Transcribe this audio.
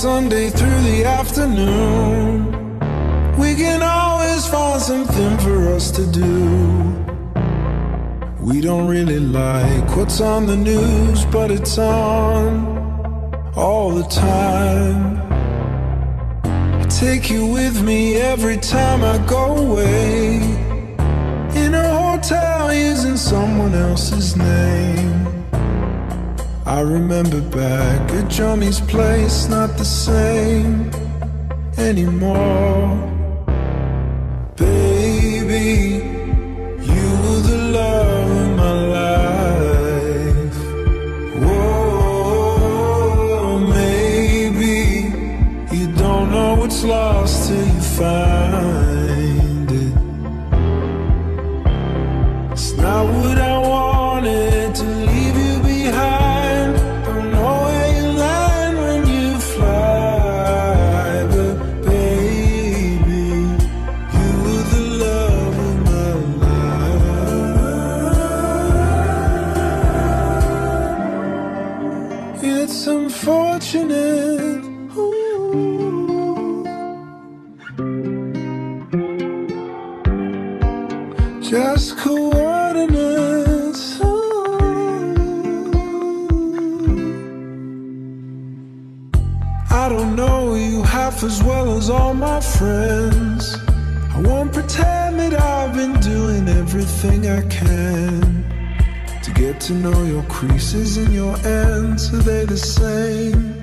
Sunday through the afternoon. We can always find something for us to do. We don't really like what's on the news, but it's on all the time. I take you with me every time I go away, in a hotel using someone else's name. I remember back at Jonny's place, not the same anymore. Baby, you were the love of my life. Whoa, maybe you don't know what's lost till you find it. It's not what I wanted to leave you behind. Don't know where you land when you fly, but baby, you were the love of my life. It's unfortunate, just coordinates. I don't know you half as well as all my friends. I won't pretend that I've been doing everything I can to get to know your creases and your ends. Are they the same?